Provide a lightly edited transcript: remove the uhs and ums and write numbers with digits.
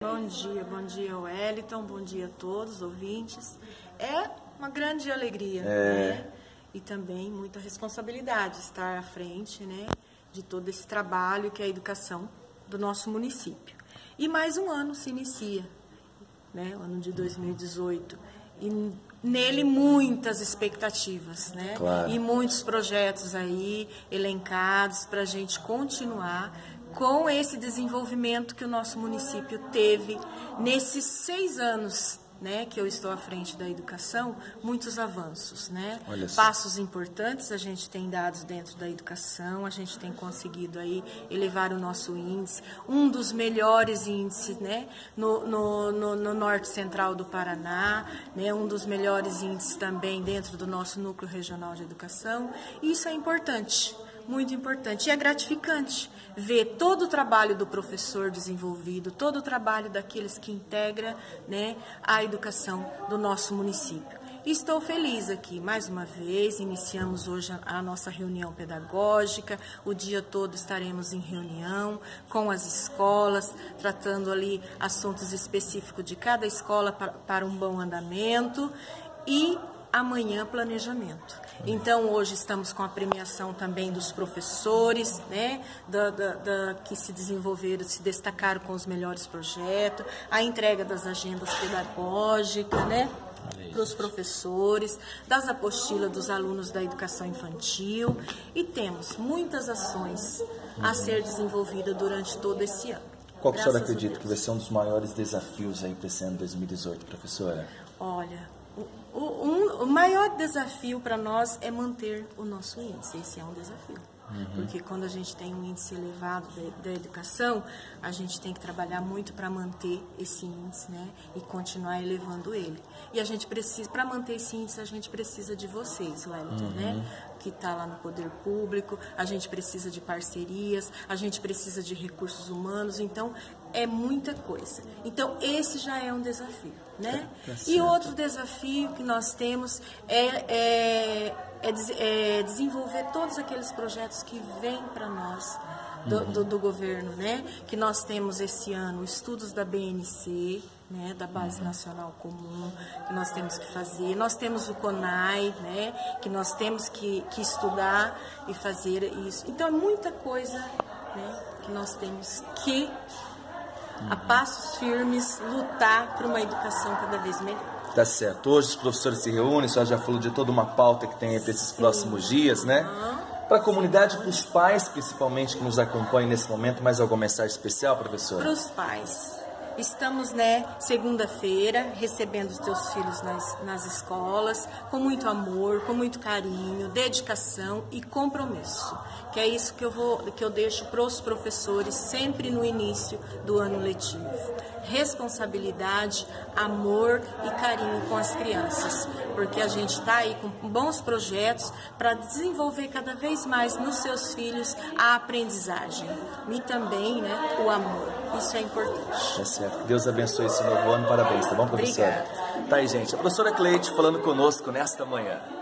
Bom dia, Wellington, bom dia a todos os ouvintes. É uma grande alegria, né? E também muita responsabilidade estar à frente, né, de todo esse trabalho que é a educação do nosso município. E mais um ano se inicia, né, o ano de 2018, e nele muitas expectativas, né? Claro. E muitos projetos aí elencados para a gente continuar com esse desenvolvimento que o nosso município teve nesses 6 anos, né, que eu estou à frente da educação, muitos avanços, né? Passos importantes a gente tem dado dentro da educação, a gente tem conseguido aí elevar o nosso índice, um dos melhores índices, né, no norte central do Paraná, né, um dos melhores índices também dentro do nosso núcleo regional de educação. E isso é importante. Muito importante. E é gratificante ver todo o trabalho do professor desenvolvido, todo o trabalho daqueles que integram, né, a educação do nosso município. E estou feliz aqui, mais uma vez, iniciamos hoje a nossa reunião pedagógica, o dia todo estaremos em reunião com as escolas, tratando ali assuntos específicos de cada escola para um bom andamento e amanhã planejamento. Então hoje estamos com a premiação também dos professores, né, que se desenvolveram, se destacaram com os melhores projetos, a entrega das agendas pedagógicas, né, para os professores, das apostilas dos alunos da educação infantil, e temos muitas ações a ser desenvolvidas durante todo esse ano. Qual que a senhora acredita que vai ser um dos maiores desafios aí para esse ano 2018, professora? Olha, o maior desafio para nós é manter o nosso índice. Esse é um desafio. Porque quando a gente tem um índice elevado da educação, a gente tem que trabalhar muito para manter esse índice, né, e continuar elevando ele. E a gente precisa, para manter esse índice, a gente precisa de vocês, Wellington, né, que está lá no poder público, a gente precisa de parcerias, a gente precisa de recursos humanos, então é muita coisa. Então esse já é um desafio, né? E outro desafio que nós temos é desenvolver todos aqueles projetos que vêm para nós do governo, né? Que nós temos esse ano estudos da BNC, né, da Base Nacional Comum, que nós temos que fazer. Nós temos o CONAI, né, que nós temos que estudar e fazer isso. Então é muita coisa, né, que nós temos que, a passos firmes, lutar por uma educação cada vez melhor. Tá certo. Hoje os professores se reúnem, a senhora já falou de toda uma pauta que tem para esses próximos dias, né? Para a comunidade, para os pais, principalmente, que nos acompanham nesse momento, mais alguma mensagem especial, professora? Para os pais. Estamos, né, segunda-feira, recebendo os teus filhos nas escolas, com muito amor, com muito carinho, dedicação e compromisso. Que é isso que eu deixo para os professores sempre no início do ano letivo. Responsabilidade, amor e carinho com as crianças. Porque a gente está aí com bons projetos para desenvolver cada vez mais nos seus filhos a aprendizagem. E também, né, o amor. Isso é importante. Tá certo. Deus abençoe esse novo ano. Parabéns, tá bom, professora? Obrigada. Tá aí, gente. A professora Cleide falando conosco nesta manhã.